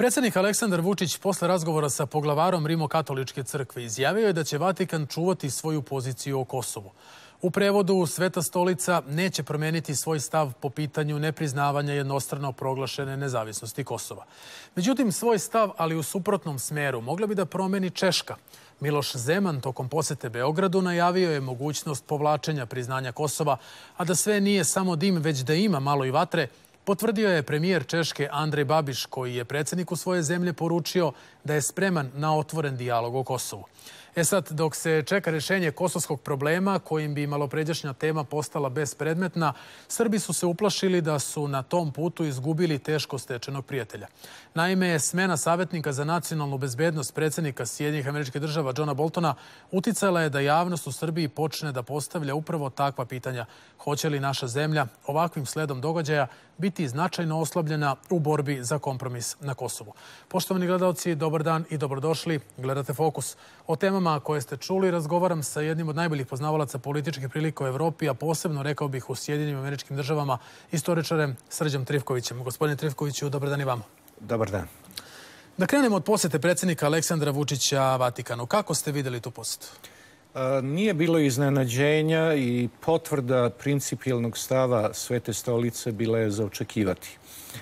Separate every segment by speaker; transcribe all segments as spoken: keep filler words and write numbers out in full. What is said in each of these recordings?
Speaker 1: Predsjednik Aleksandar Vučić posle razgovora sa poglavarom Rimokatoličke crkve izjavio je da će Vatikan čuvati svoju poziciju o Kosovu. U prevodu, Sveta stolica neće promeniti svoj stav po pitanju nepriznavanja jednostrano proglašene nezavisnosti Kosova. Međutim, svoj stav, ali u suprotnom smeru, mogla bi da promeni Češka. Miloš Zeman tokom posete Beogradu najavio je mogućnost povlačenja priznanja Kosova, a da sve nije samo dim, već da ima malo i vatre, potvrdio je premijer Češke Andrej Babiš, koji je predsjedniku svoje zemlje poručio da je spreman na otvoren dijalog o Kosovu. E sad, dok se čeka rješenje kosovskog problema, kojim bi malopređašnja tema postala bespredmetna, Srbi su se uplašili da su na tom putu izgubili teško stečenog prijatelja. Naime, smena savjetnika za nacionalnu bezbednost predsjednika Sjedinjenih Američkih Država Johna Boltona uticala je da javnost u Srbiji počne da postavlja upravo takva pitanja. Hoće li naša zemlja ovakvim sledom događaja biti značajno oslabljena u borbi za kompromis na Kosovu? Poštovani gledalci, dobar dan i dobrodošli. Gledate Fokus. O temama koje ste čuli razgovaram sa jednim od najboljih poznavalaca političkih prilika u Evropi, a posebno, rekao bih, u Sjedinjenim Američkim Državama, istoričarem Srđom Trivkovićem. Gospodine Trivkoviću, dobar dan i vama.
Speaker 2: Dobar dan.
Speaker 1: Da krenemo od posete predsjednika Aleksandra Vučića Vatikanu. Kako ste vidjeli tu posetu?
Speaker 2: Nije bilo iznenađenja i potvrda principijelnog stava Svete stolice bila je za očekivati.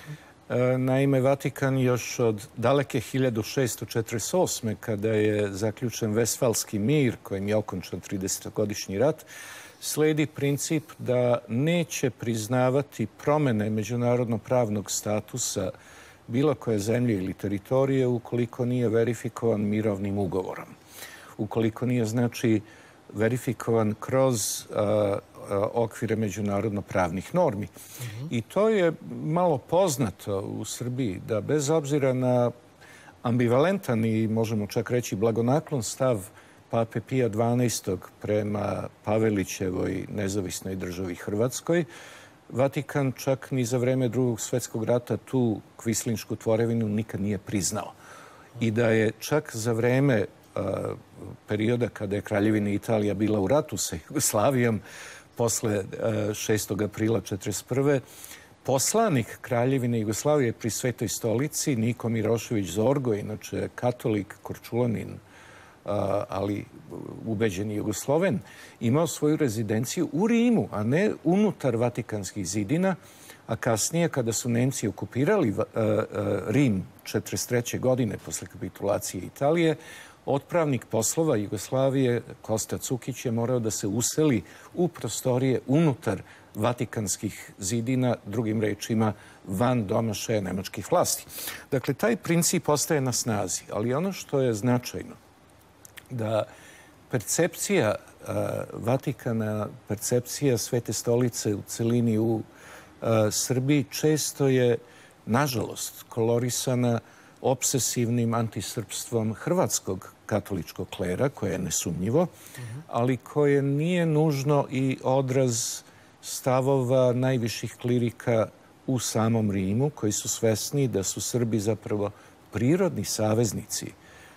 Speaker 2: Naime, Vatikan još od daleke hiljadu šeststo četrdeset osme. kada je zaključen Vestfalski mir, kojim je okončan tridesetogodišnji rat, sledi princip da neće priznavati promjene međunarodno-pravnog statusa bilo koje zemlje ili teritorije ukoliko nije verifikovan mirovnim ugovorom. Ukoliko nije, znači, verifikovan kroz a, a, okvire međunarodno-pravnih normi. Mm-hmm. I to je malo poznato u Srbiji, da bez obzira na ambivalentan i, možemo čak reći, blagonaklon stav Pape Pija dvanaestog prema Pavelićevoj nezavisnoj državi Hrvatskoj, Vatikan čak ni za vreme Drugog svjetskog rata tu kvislinšku tvorevinu nikad nije priznao. I da je čak za vreme a, perioda kada je Kraljevina Italija bila u ratu sa Jugoslavijom posle a, šestog aprila četrdeset prve. poslanik Kraljevine Jugoslavije pri Svetoj stolici, Niko Mirošević Zorgo, inače katolik, korčulanin, ali ubeđeni Jugosloven, imao svoju rezidenciju u Rimu, a ne unutar Vatikanskih zidina, a kasnije, kada su Nemci okupirali Rim četrdeset treće. godine posle kapitulacije Italije, otpravnik poslova Jugoslavije Kosta Cukić je morao da se useli u prostorije unutar Vatikanskih zidina, drugim rečima van domašaja nemačkih vlasti. Dakle, taj princip ostaje na snazi, ali ono što je značajno, da percepcija a, Vatikana, percepcija Svete stolice u celini u a, Srbiji često je, nažalost, kolorisana obsesivnim antisrpstvom hrvatskog katoličkog klera, koje je nesumnjivo, ali koje nije nužno i odraz stavova najviših klirika u samom Rimu, koji su svesni da su Srbi zapravo prirodni saveznici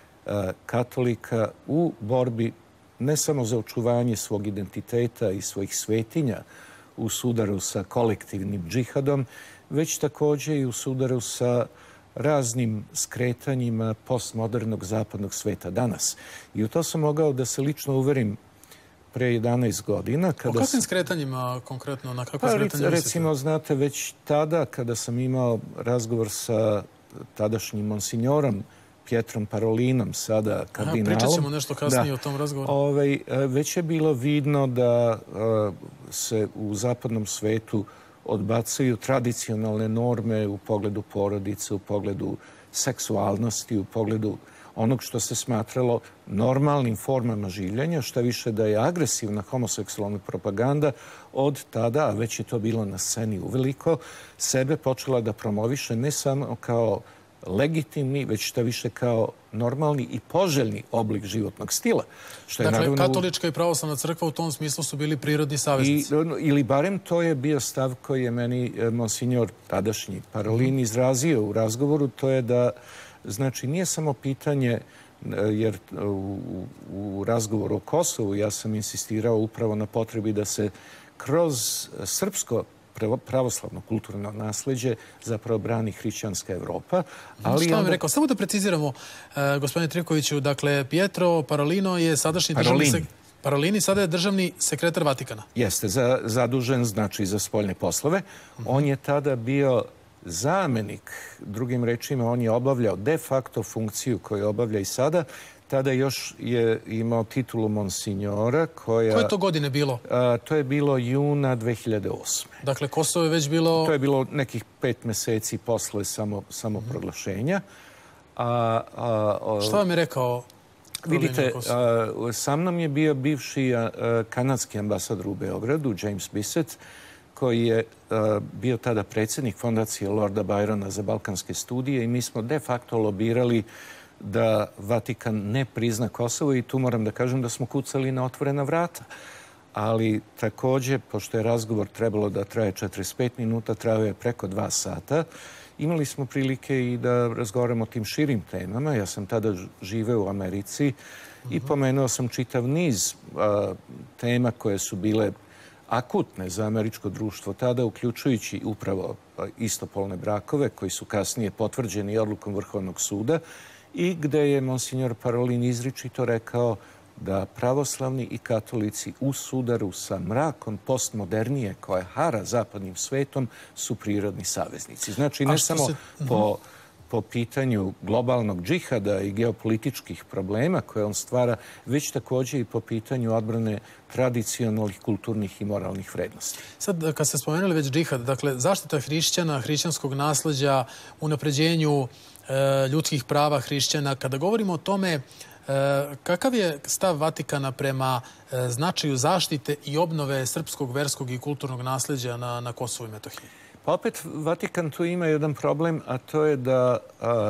Speaker 2: katolika u borbi ne samo za očuvanje svog identiteta i svojih svetinja u sudaru sa kolektivnim džihadom, već također i u sudaru sa raznim skretanjima postmodernog zapadnog sveta danas. I u to sam mogao da se lično uverim pre jedanaest godina.
Speaker 1: Kada o kakvim skretanjima konkretno? Na kakve
Speaker 2: pa,
Speaker 1: skretanje
Speaker 2: recimo,
Speaker 1: mislite?
Speaker 2: znate, već tada kada sam imao razgovor sa tadašnjim monsignorom Pietrom Parolinom, sada kardinalom.
Speaker 1: Aha, pričat ćemo nešto kasnije da, o tom razgovoru.
Speaker 2: Ovaj, već je bilo vidno da uh, se u zapadnom svetu odbacuju tradicionalne norme u pogledu porodice, u pogledu seksualnosti, u pogledu onog što se smatralo normalnim formama življenja, šta više da je agresivna homoseksualna propaganda od tada, a već je to bilo na sceni uveliko, sebe počela da promoviše ne samo kao legitimni, već šta više kao normalni i poželjni oblik životnog stila. Što je,
Speaker 1: dakle,
Speaker 2: naravno,
Speaker 1: katolička i pravoslavna crkva u tom smislu su bili prirodni saveznici.
Speaker 2: I, ili barem to je bio stav koji je meni monsinjor tadašnji Parolin izrazio u razgovoru, to je da, znači, nije samo pitanje, jer u, u razgovoru o Kosovu ja sam insistirao upravo na potrebi da se kroz srpsko pravoslavno kulturno nasleđe zapravo brani hrišćanska Evropa.
Speaker 1: Ali šta vam je rekao? Samo da preciziramo, gospodine Trivkoviću, dakle, Pietro Parolino je sadašnji državni sekretar. Parolini sada je državni sekretar Vatikana.
Speaker 2: Jeste, zadužen znači za spoljne poslove. On je tada bio zamenik, drugim rečima, on je obavljao de facto funkciju koju obavlja i sada. Tada još je imao titulu monsignora koja...
Speaker 1: Koje to godine bilo?
Speaker 2: To je bilo juna dve hiljade osme.
Speaker 1: Dakle, Kosovo je već bilo...
Speaker 2: To je bilo nekih pet meseci posle samo proglašenja.
Speaker 1: Šta vam je rekao?
Speaker 2: Vidite, sa mnom je bio bivši kanadski ambasador u Beogradu, James Bissett, koji je bio tada predsjednik fondacije Lorda Byrona za balkanske studije i mi smo de facto lobirali da Vatikan ne prizna Kosovo i tu moram da kažem da smo kucali na otvorena vrata. Ali također, pošto je razgovor trebalo da traje četrdeset pet minuta, trajao je preko dva sata, imali smo prilike i da razgovaramo o tim širim temama. Ja sam tada živeo u Americi i pomenuo sam čitav niz tema koje su bile akutne za američko društvo tada, uključujući upravo istopolne brakove koji su kasnije potvrđeni odlukom Vrhovnog suda i gde je monsignor Parolin izričito rekao da pravoslavni i katolici u sudaru sa mrakom postmodernije koja hara zapadnim svetom su prirodni saveznici. Znači, ne samo po, po pitanju globalnog džihada i geopolitičkih problema koje on stvara, već također i po pitanju odbrane tradicionalnih, kulturnih i moralnih vrednosti.
Speaker 1: Sad, kad ste spomenuli već džihad, dakle, zaštita hrišćana, hrišćanskog nasleđa, unapređenju e, ljudskih prava hrišćana, kada govorimo o tome, kakav je stav Vatikana prema značaju zaštite i obnove srpskog, verskog i kulturnog nasleđa na, na Kosovu i Metohiji?
Speaker 2: Pa opet, Vatikan tu ima jedan problem, a to je da a,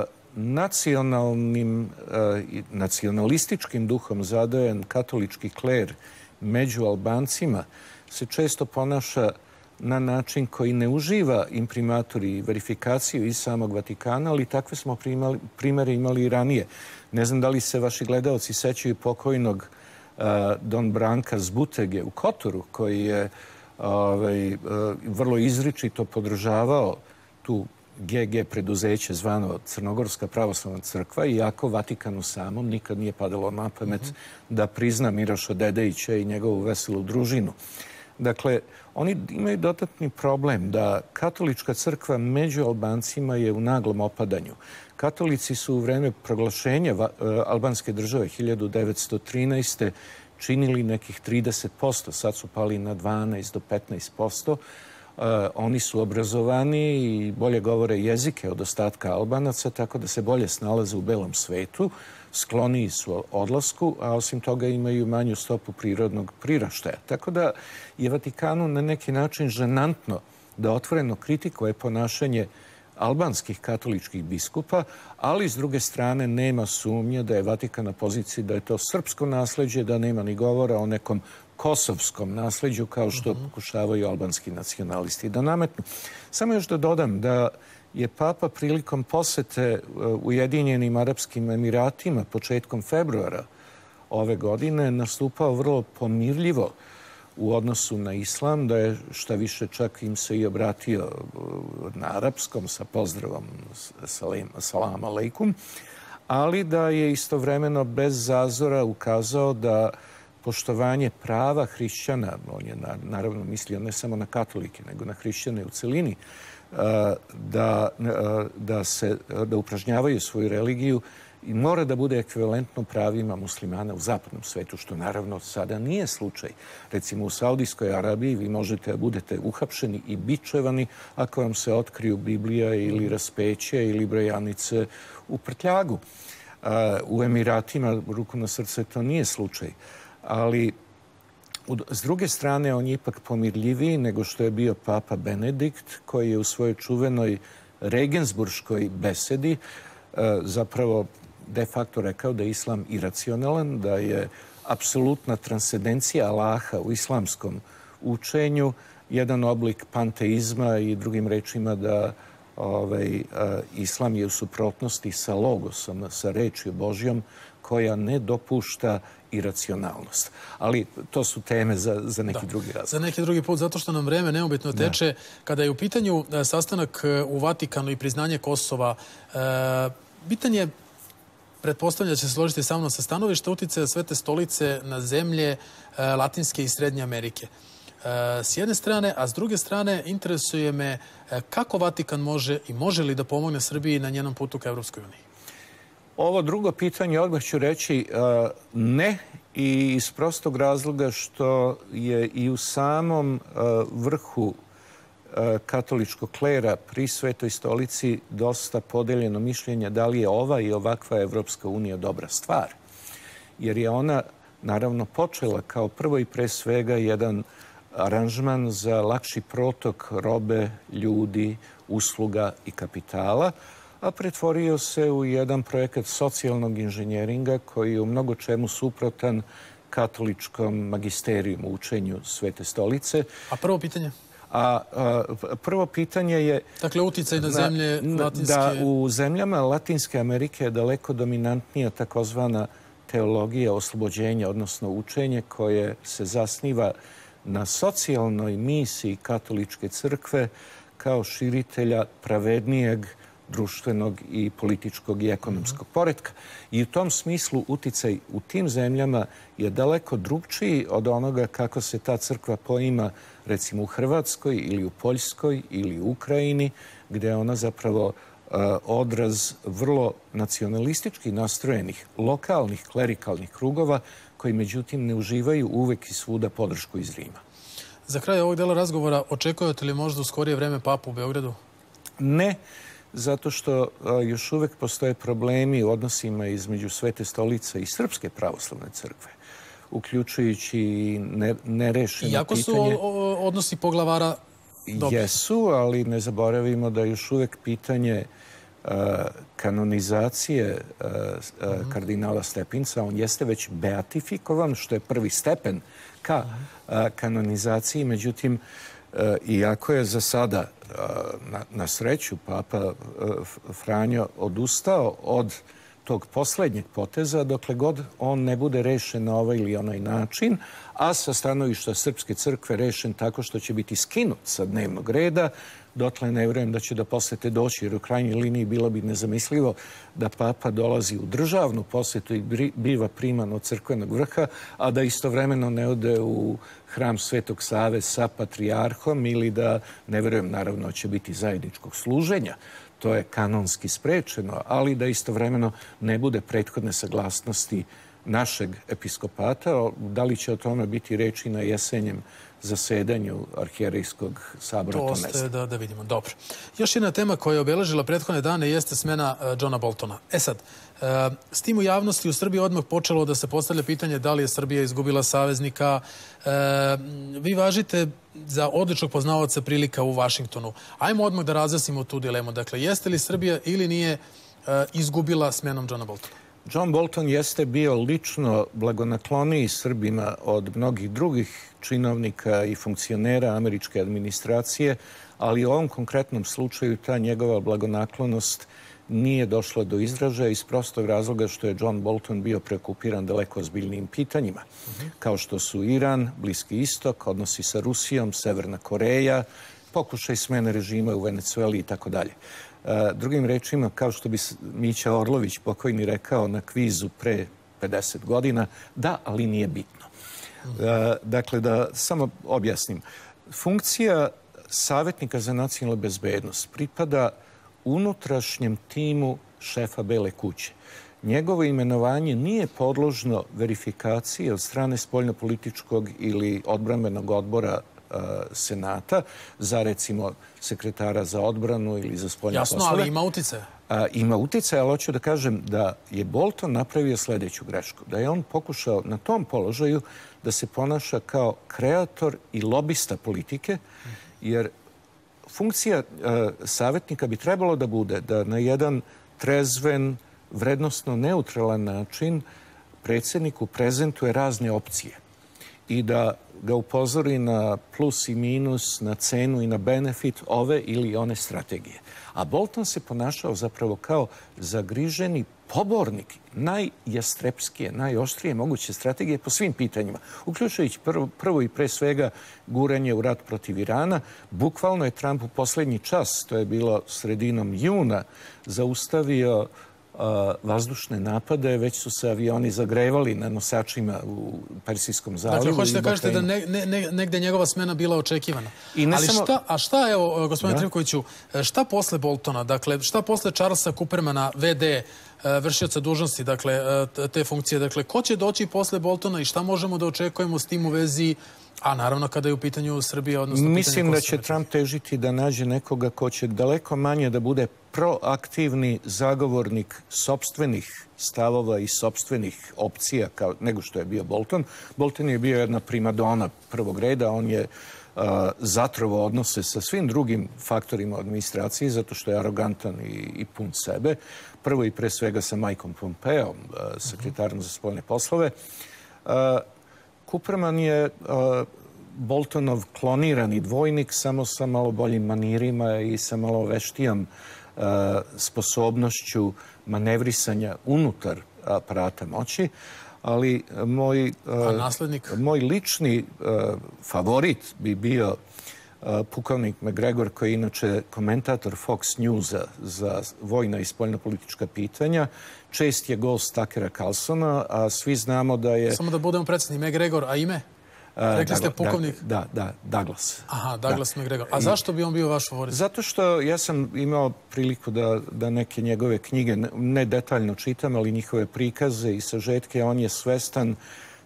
Speaker 2: nacionalnim a, i nacionalističkim duhom zadojen katolički kler među Albancima se često ponaša na način koji ne uživa imprimatur i verifikaciju iz samog Vatikana, ali takve smo primali, primere imali i ranije. Ne znam da li se vaši gledalci sećaju pokojnog uh, Don Branka Zbutege u Kotoru, koji je ovaj, uh, vrlo izričito podržavao tu G G preduzeće zvano Crnogorska pravoslavna crkva, iako Vatikanu samom nikad nije padalo na pamet mm -hmm. da prizna Miroša Dedejića i njegovu veselu družinu. Dakle, oni imaju dodatni problem da katolička crkva među Albancima je u naglom opadanju. Katolici su u vreme proglašenja albanske države hiljadu devetsto trinaeste. činili nekih trideset posto, sad su pali na dvanaest do petnaest posto. Oni su obrazovani i bolje govore jezike od ostatka Albanaca, tako da se bolje snalaze u belom svetu, skloniji su odlasku, a osim toga imaju manju stopu prirodnog priraštaja. Tako da je Vatikanu na neki način ženantno da otvoreno kritikuje ponašanje albanskih katoličkih biskupa, ali s druge strane nema sumnje da je Vatikan na poziciji da je to srpsko nasleđe, da nema ni govora o nekom kosovskom nasleđu kao što uh-huh. pokušavaju albanski nacionalisti da nametnu. Samo još da dodam da je Papa prilikom posete Ujedinjenim Arapskim Emiratima početkom februara ove godine nastupao vrlo pomirljivo u odnosu na islam, da je šta više čak im se i obratio na arapskom sa pozdravom salam, salam aleikum, ali da je istovremeno bez zazora ukazao da poštovanje prava hrišćana, on je naravno mislio ne samo na katolike, nego na hrišćane u celini, da, da, se, da upražnjavaju svoju religiju i mora da bude ekvivalentno pravima muslimana u zapadnom svetu, što naravno sada nije slučaj. Recimo u Saudijskoj Arabiji vi možete da budete uhapšeni i bičevani ako vam se otkriju Biblija ili raspeće ili brojanice u prtljagu. U Emiratima, ruku na srce, to nije slučaj. Ali s druge strane, on je ipak pomirljiviji nego što je bio Papa Benedikt, koji je u svojoj čuvenoj Regensburškoj besedi zapravo de facto rekao da je islam iracionalan, da je apsolutna transcendencija Allaha u islamskom učenju jedan oblik panteizma i drugim rečima da ovaj, islam je u suprotnosti sa logosom, sa rečju Božjom koja ne dopušta iracionalnost. Ali to su teme za, za neki
Speaker 1: da.
Speaker 2: drugi razlog.
Speaker 1: Za neki drugi put, zato što nam vreme neubitno teče. Da. Kada je u pitanju sastanak u Vatikanu i priznanje Kosova, e, bitan je, pretpostavljam da će se složiti sa mnom, sa stanovišta uticaja Svete stolice na zemlje e, Latinske i Srednje Amerike. E, s jedne strane, a s druge strane interesuje me e, kako Vatikan može i može li da pomogne Srbiji na njenom putu ka Evropskoj uniji?
Speaker 2: Ovo drugo pitanje odmah ću reći uh, ne, i iz prostog razloga što je i u samom uh, vrhu uh, katoličkog klera pri Svetoj stolici dosta podeljeno mišljenje da li je ova i ovakva Evropska unija dobra stvar. Jer je ona naravno počela kao prvo i pre svega jedan aranžman za lakši protok robe, ljudi, usluga i kapitala, a pretvorio se u jedan projekat socijalnog inženjeringa koji je u mnogo čemu suprotan katoličkom magisterijumu, učenju Svete stolice.
Speaker 1: A prvo pitanje?
Speaker 2: A, a prvo pitanje je...
Speaker 1: Dakle, uticaj na zemlje Latinske...
Speaker 2: Da u zemljama Latinske Amerike je daleko dominantnija takozvana teologija oslobođenja, odnosno učenje koje se zasniva na socijalnoj misiji katoličke crkve kao širitelja pravednijeg društvenog i političkog i ekonomskog poretka. I u tom smislu uticaj u tim zemljama je daleko drugčiji od onoga kako se ta crkva poima recimo u Hrvatskoj ili u Poljskoj ili u Ukrajini, gde je ona zapravo uh, odraz vrlo nacionalistički nastrojenih lokalnih klerikalnih krugova koji međutim ne uživaju uvek i svuda podršku iz Rima.
Speaker 1: Za kraj ovog dela razgovora očekujete li možda u skorije vreme papu u Beogradu?
Speaker 2: Ne, zato što a, još uvek postoje problemi u odnosima između Svete stolice i Srpske pravoslavne crkve, uključujući i ne, nerešeno
Speaker 1: Iako
Speaker 2: pitanje...
Speaker 1: Iako su o, o, odnosi poglavara dobri.
Speaker 2: Jesu, ali ne zaboravimo da još uvek pitanje a, kanonizacije a, a, mm-hmm. kardinala Stepinca, on jeste već beatifikovan, što je prvi stepen ka a, kanonizaciji, međutim, iako je za sada, na, na sreću, Papa Franjo odustao od tog poslednjeg poteza, dokle god on ne bude rešen na ovaj ili onaj način, a sa stanovišta Srpske crkve rešen tako što će biti skinut sa dnevnog reda, dotle ne vjerujem da će da posete doći, jer u krajnjoj liniji bilo bi nezamislivo da Papa dolazi u državnu posetu i biva priman od crkvenog vrha, a da istovremeno ne ode u hram Svetog Save sa patrijarhom ili da, ne vjerujem, naravno će biti zajedničkog služenja. To je kanonski sprečeno, ali da istovremeno ne bude prethodne saglasnosti našeg episkopata. Da li će o tome biti reči na jesenjem zasedanju arhijerejskog sabora, to, to ne znam.
Speaker 1: Da, da vidimo. Dobro. Još jedna tema koja je obeležila prethodne dane jeste smena uh, Johna Boltona. E sad, uh, s tim u javnosti u Srbiji odmah počelo da se postavlja pitanje da li je Srbija izgubila saveznika. Uh, vi važite za odličnog poznavaoca prilika u Vašingtonu. Ajmo odmah da razjasnimo tu dilemu. Dakle, jeste li Srbija ili nije uh, izgubila smenom Johna Boltona?
Speaker 2: John Bolton jeste bio lično blagonakloniji Srbima od mnogih drugih činovnika i funkcionera američke administracije, ali u ovom konkretnom slučaju ta njegova blagonaklonost nije došla do izražaja iz prostog razloga što je John Bolton bio preokupiran daleko ozbiljnijim pitanjima, uh-huh. kao što su Iran, Bliski istok, odnosi sa Rusijom, Severna Koreja, pokušaj smene režima u Venecueli i tako dalje. Drugim rečima, kao što bi Mića Orlović pokojni rekao na kvizu pre pedeset godina, da, ali nije bitno. Dakle, da samo objasnim. Funkcija savjetnika za nacionalnu bezbednost pripada unutrašnjem timu šefa Bele kuće. Njegovo imenovanje nije podložno verifikaciji od strane spoljnopolitičkog ili odbrambenog odbora Senata za, recimo, sekretara za odbranu ili za spoljne poslove.
Speaker 1: Jasno, ali ima uticaja.
Speaker 2: Ima uticaja, ali hoću da kažem da je Bolton napravio sljedeću grešku. Da je on pokušao na tom položaju da se ponaša kao kreator i lobista politike, jer funkcija savjetnika bi trebalo da bude da na jedan trezven, vrednostno neutralan način predsjedniku prezentuje razne opcije i da ga upozori na plus i minus, na cenu i na benefit ove ili one strategije. A Bolton se ponašao zapravo kao zagriženi pobornik najjastrepskije, najoštrije moguće strategije po svim pitanjima, uključujući prvo, prvo i pre svega guranje u rat protiv Irana. Bukvalno je Trump u poslednji čas, to je bilo sredinom juna, zaustavio vazdušne napade, već su se avioni zagrevali na nosačima u Persijskom zalivu.
Speaker 1: Dakle, hoćete da kažete da ne, ne, negde njegova smena bila očekivana.
Speaker 2: I ne
Speaker 1: Ali
Speaker 2: samo...
Speaker 1: šta, a šta, evo, gospodine Trivkoviću, šta posle Boltona, dakle, šta posle Charlesa Kuppermana, ve de, vršioca dužnosti, dakle, te funkcije, dakle, ko će doći posle Boltona i šta možemo da očekujemo s tim u vezi, a naravno kada je u pitanju Srbija, odnosno
Speaker 2: Mislim da će Trump težiti da nađe nekoga ko će daleko manje da bude proaktivni zagovornik sopstvenih stavova i sopstvenih opcija kao, nego što je bio Bolton. Bolton je bio jedna primadona prvog reda, on je uh, zatrovo odnose sa svim drugim faktorima administracije zato što je arogantan i, i pun sebe. Prvo i pre svega sa Mikeom Pompeom, uh, sekretarom za spoljne poslove. Uh, Kupperman je uh, Boltonov klonirani dvojnik, samo sa malo boljim manirima i sa malo veštijom uh, sposobnošću manevrisanja unutar aparata moći. Ali moj, uh, moj lični uh, favorit bi bio uh, pukovnik McGregor, koji je inače komentator Fox Newsa za vojna i spoljnopolitička pitanja. Čest je gost Tuckera Carlsona, a svi znamo da je...
Speaker 1: Samo da budemo precizni, McGregor, a ime? Rekli ste pukovnik?
Speaker 2: Da, da, Douglas.
Speaker 1: Aha, Douglas da. McGregor. A zašto bi on bio vaš favorit?
Speaker 2: Zato što ja sam imao priliku da, da neke njegove knjige, ne detaljno čitam, ali njihove prikaze i sažetke, on je svestan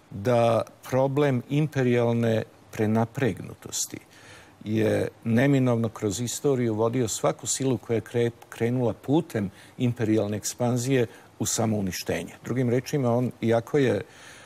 Speaker 2: da problem imperijalne prenapregnutosti je neminovno kroz istoriju vodio svaku silu koja je kre, krenula putem imperijalne ekspanzije u samouništenje. Drugim rečima, on, iako je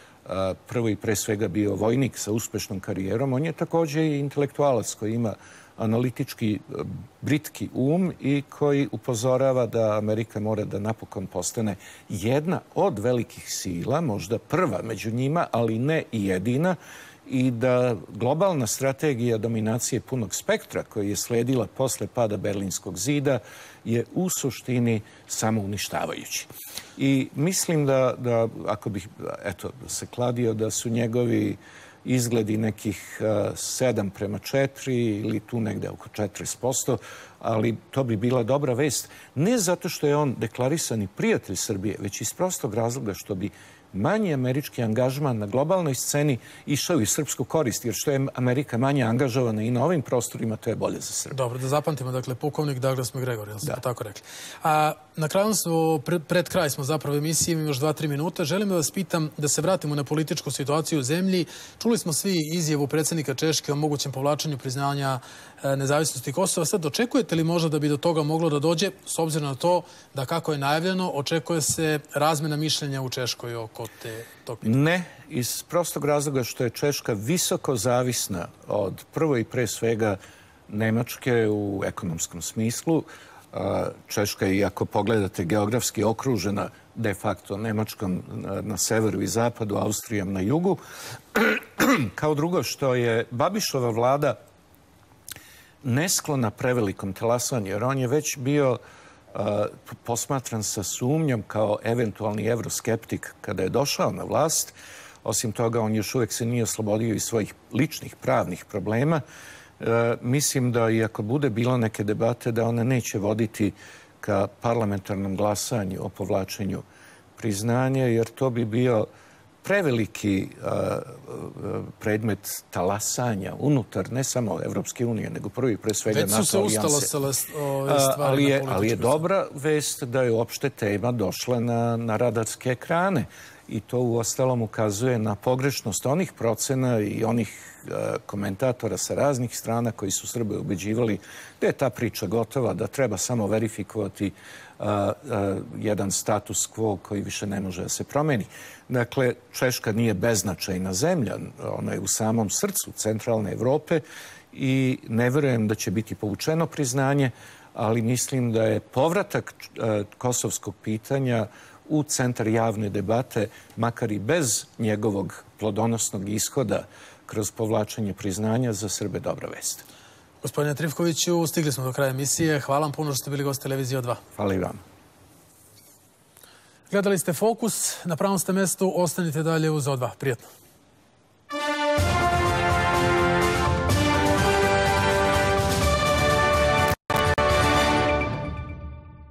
Speaker 2: a, prvo i pre svega bio vojnik sa uspešnom karijerom, on je također i intelektualac koji ima analitički britki um i koji upozorava da Amerika mora da napokon postane jedna od velikih sila, možda prva među njima, ali ne i jedina, i da globalna strategija dominacije punog spektra koja je sledila posle pada Berlinskog zida je u suštini samouništavajući. I mislim da, da ako bih eto, se kladio da su njegovi izgledi nekih sedam prema četiri ili tu negde oko četrdeset posto, ali to bi bila dobra vest. Ne zato što je on deklarisani prijatelj Srbije, već iz prostog razloga što bi manji američki angažman na globalnoj sceni išao i srpsku korist, jer što je Amerika manje angažovana i na ovim prostorima, to je bolje za Srbiju.
Speaker 1: Dobro, da zapamtimo, dakle, pukovnik Douglas McGregor, jel ste tako rekli. A na kraju smo, pred, pred kraj smo zapravo emisije, imamo još dva, tri minuta. Želim da vas pitam da se vratimo na političku situaciju u zemlji. Čuli smo svi izjavu predsjednika Češke o mogućem povlačenju priznanja nezavisnosti Kosova. Sad, očekujete li možda da bi do toga moglo da dođe, s obzirom na to da, kako je najavljeno, očekuje se razmena mišljenja u Češkoj oko te, tog pitanja?
Speaker 2: Ne, iz prostog razloga što je Češka visoko zavisna od prvo i pre svega Nemačke u ekonomskom smislu. Češka je, ako pogledate, geografski okružena de facto Nemačkom na severu i zapadu, Austrijom na jugu. Kao drugo, što je Babišova vlada nesklona prevelikom talasanju, jer on je već bio uh, posmatran sa sumnjom kao eventualni evroskeptik kada je došao na vlast. Osim toga, on još uvijek se nije oslobodio iz svojih ličnih pravnih problema. Uh, mislim da i ako bude bilo neke debate, da ona neće voditi ka parlamentarnom glasanju o povlačenju priznanja, jer to bi bio preveliki uh, predmet talasanja unutar ne samo Evropske unije, nego prvi pre svega NATO alijanse.
Speaker 1: Već su se ustala ove stvari
Speaker 2: ali je,
Speaker 1: na političku.
Speaker 2: Ali je dobra vest da je uopšte tema došla na, na radarske ekrane. I to u ostalom ukazuje na pogrešnost onih procena i onih uh, komentatora sa raznih strana koji su Srbe ubeđivali da je ta priča gotova, da treba samo verifikovati uh, uh, jedan status quo koji više ne može da se promeni. Dakle, Češka nije beznačajna zemlja, ona je u samom srcu centralne Evrope i ne verujem da će biti povučeno priznanje, ali mislim da je povratak uh, kosovskog pitanja u centar javne debate, makar i bez njegovog plodonosnog ishoda kroz povlačenje priznanja za Srbe dobra vest.
Speaker 1: Gospodine Trifkoviću, stigli smo do kraja emisije. Hvala vam puno što ste bili gost televizije O dva.
Speaker 2: Hvala i vam.
Speaker 1: Gledali ste Fokus, na pravom ste mestu, ostanite dalje uz O dva. Prijetno.